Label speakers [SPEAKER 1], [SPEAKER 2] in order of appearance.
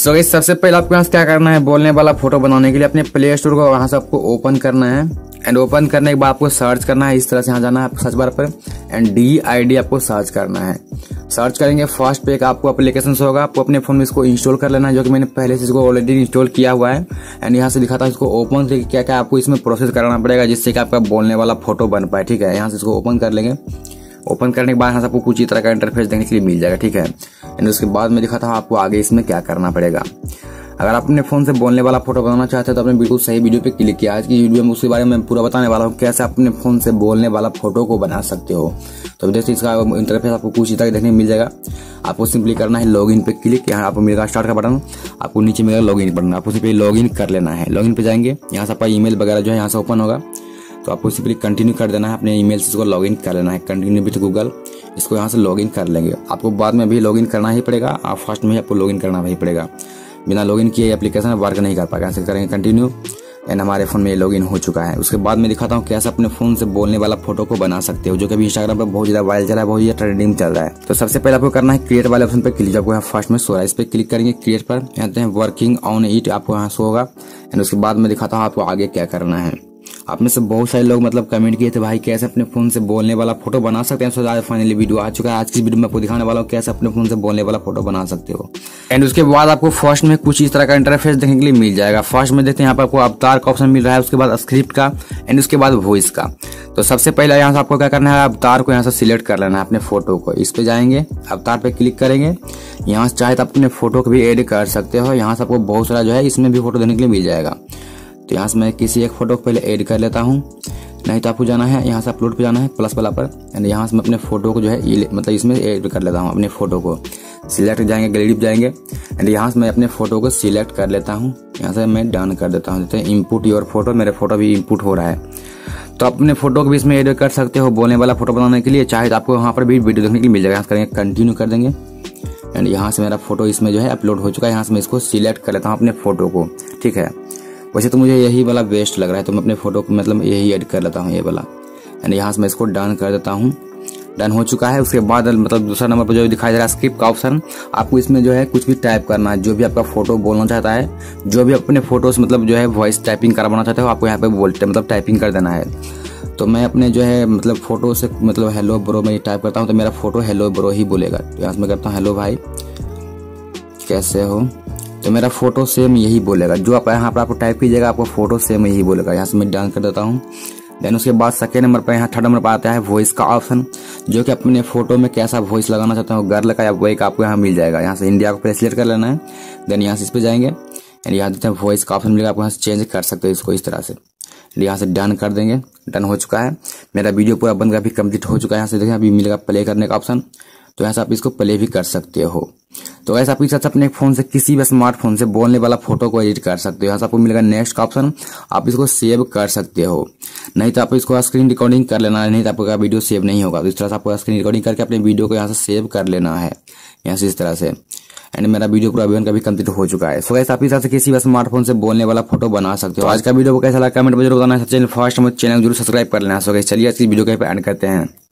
[SPEAKER 1] So guys सबसे पहले आपको यहाँ से क्या करना है, बोलने वाला फोटो बनाने के लिए अपने प्ले स्टोर को वहां से आपको ओपन करना है। एंड ओपन करने के बाद आपको सर्च करना है, इस तरह से यहाँ जाना है सर्च बार पर एंड DID आपको सर्च करना है। सर्च करेंगे फर्स्ट पे एक आपको एप्लीकेशन होगा, आपको अपने फोन में इसको इंस्टॉल कर लेना है, जो कि मैंने पहले से इसको ऑलरेडी इंस्टॉल किया हुआ है। एंड यहाँ से दिखाता है इसको ओपन से क्या क्या आपको इसमें प्रोसेस करना पड़ेगा जिससे कि आपका बोलने वाला फोटो बन पाए। ठीक है, यहाँ से इसको ओपन कर लेंगे। ओपन करने के बाद यहाँ से आपको कुछ इस तरह का इंटरफेस देखने के लिए मिल जाएगा। ठीक है, एंड उसके बाद में दिखाता हूँ आपको आगे इसमें क्या करना पड़ेगा। अगर आप अपने फोन से बोलने वाला फोटो बनाना चाहते हैं तो आपने बिल्कुल सही वीडियो पे क्लिक किया। आज की वीडियो में उसके बारे में पूरा बताने वाला हूँ कैसे आप अपने फोन से बोलने वाला फोटो को बना सकते हो। तो देखिए इसका इंटरफेस आपको कुछ इस तरह देखने को मिल जाएगा। आपको सिंपली करना है लॉगिन पे क्लिक, यहाँ आपको मिलेगा स्टार्ट का बटन, आपको नीचे मिलेगा लॉगिन बटन, आपको सिंपली लॉगिन कर लेना है। लॉगिन पे जाएंगे, यहाँ से आपका ईमेल वगैरह जो है यहाँ से ओपन होगा, तो आपको सिंपली कंटिन्यू कर देना है, अपने ईमेल से इसको लॉगिन कर लेना है। कंटिन्यू विथ गूगल, इसको यहाँ से लॉगिन कर लेंगे। आपको बाद में भी लॉगिन करना ही पड़ेगा, आप फर्स्ट में ही आपको लॉगिन करना ही पड़ेगा। बिना लॉगिन किए एप्लीकेशन वर्क नहीं कर पाएगा। ऐसे करेंगे कंटिन्यू एंड हमारे फोन में लॉगिन हो चुका है। उसके बाद में दिखाता हूँ कैसे अपने फोन से बोलने वाला फोटो को बना सकते हो, जो कि अभी इंस्टाग्राम पर बहुत ज्यादा वायरल चल रहा है, बहुत ज्यादा ट्रेंडिंग चल रहा है। तो सबसे पहले आपको करना है क्रिएट वाले ऑप्शन पर क्लिक, आपको यहाँ फर्स्ट में शो रहा है, इस पर क्लिक करेंगे क्रिएट पर, कहते हैं वर्किंग ऑन इट आपको यहाँ शो होगा। एंड उसके बाद में दिखाता हूँ आपको आगे क्या करना है। आप में से बहुत सारे लोग मतलब कमेंट किए थे भाई कैसे अपने फोन से बोलने वाला फोटो बना सकते हैं। सो आज फाइनली वीडियो आ चुका है। आज की वीडियो में आपको दिखाने वाला हूँ कैसे अपने फोन से बोलने वाला फोटो बना सकते हो। एंड उसके बाद आपको फर्स्ट में कुछ इस तरह का इंटरफेस देखने के लिए मिल जाएगा। फर्स्ट में देखते हैं यहाँ पर आपको अवतार का ऑप्शन मिल रहा है, उसके बाद स्क्रिप्ट का एंड उसके बाद वॉइस का। तो सबसे पहले यहाँ से आपको क्या करना है, अवतार को यहाँ से सिलेक्ट कर लेना है अपने फोटो को। इस पे जाएंगे, अवतार पे क्लिक करेंगे। यहाँ से चाहे तो अपने फोटो को भी एड कर सकते हो। यहाँ से आपको बहुत सारा जो है इसमें भी फोटो देने के लिए मिल जाएगा। तो यहाँ से मैं किसी एक फोटो को पहले ऐड कर लेता हूँ, नहीं तो आपको जाना है यहाँ से अपलोड पे जाना है प्लस वाला पर एंड यहाँ से मैं अपने फोटो को जो है मतलब इसमें ऐड कर लेता हूँ। अपने फोटो को सिलेक्ट जाएंगे, गैलरी पे जाएंगे एंड यहाँ से मैं अपने फोटो को सिलेक्ट कर लेता हूँ। यहाँ से मैं डन कर देता हूँ। जैसे इनपुट योर फोटो, मेरे फोटो भी इनपुट हो रहा है। तो अपने फोटो को भी इसमें ऐड कर सकते हो बोलने वाला फोटो बनाने के लिए। चाहे तो आपको यहाँ पर भी वीडियो देखने के लिए मिल जाएगा। यहाँ करेंगे कंटिन्यू कर देंगे एंड यहाँ से मेरा फोटो इसमें जो है अपलोड हो चुका है। यहाँ से मैं इसको सिलेक्ट कर लेता हूँ अपने फोटो को। ठीक है, वैसे तो मुझे यही वाला बेस्ट लग रहा है, तो मैं अपने फोटो को मतलब यही ऐड कर लेता हूँ, ये वाला। एंड यहाँ से मैं इसको डन कर देता हूँ। डन हो चुका है। उसके बाद मतलब दूसरा नंबर पर जो दिखाई दे रहा है स्क्रिप्ट का ऑप्शन, आपको इसमें जो है कुछ भी टाइप करना है, जो भी आपका फोटो बोलना चाहता है, जो भी अपने फोटो से मतलब जो है वॉइस टाइपिंग करवाना चाहते हो, आपको यहाँ पे बोलते मतलब टाइपिंग कर देना है। तो मैं अपने जो है मतलब फोटो से मतलब हेलो ब्रो मैं टाइप करता हूँ, तो मेरा फोटो हेलो ब्रो ही बोलेगा। तो यहाँ से मैं करता हूँ हेलो भाई कैसे हो, तो मेरा फोटो सेम यही बोलेगा। जो आप यहाँ पर आपको टाइप कीजिएगा आपको फोटो सेम यही बोलेगा। यहाँ से मैं डन कर देता हूँ। देन उसके बाद सेकेंड नंबर पर यहाँ थर्ड नंबर पर आता है वॉइस का ऑप्शन, जो कि अपने फोटो में कैसा वॉइस लगाना चाहते हो, गर्ल का या बॉय का, आपको यहाँ मिल जाएगा। यहाँ से इंडिया को पहले सिलेक्ट कर लेना है। देन यहाँ से इस पर जाएंगे एंड यहाँ देते हैं वॉइस का ऑप्शन मिलेगा, आपको यहाँ से चेंज कर सकते हो इसको इस तरह से। यहाँ से डन कर देंगे। डन हो चुका है। मेरा वीडियो पूरा बनकर अभी कंप्लीट हो चुका है। यहाँ से देखें अभी मिलेगा प्ले करने का ऑप्शन, तो यहाँ से आप इसको प्ले भी कर सकते हो। तो ऐसा आप इस अपने फोन से किसी भी स्मार्टफोन से बोलने वाला फोटो को एडिट कर सकते हो। यहाँ से आपको मिलेगा नेक्स्ट का ऑप्शन, आप इसको सेव कर सकते हो। नहीं तो आप इसको स्क्रीन रिकॉर्डिंग कर लेना है, नहीं तो आपका वीडियो सेव नहीं होगा। तो इस तरह से आपको स्क्रीन रिकॉर्डिंग करके अपने वीडियो को यहाँ से सेव कर लेना है, यहाँ से इस तरह से। एंड मेरा वीडियो पूरा अभी भी कंप्लीट हो चुका है। सो गाइस आप इस तरह से किसी भी स्मार्टफोन से बोलने वाला फोटो बना सकते हो। आज का वीडियो को कैसा लगा कमेंट में जरूर बताना है। चैनल फर्स्ट चैनल जरूर सब्सक्राइब कर लेना। सो गाइस चलिए आज की वीडियो को एंड करते हैं।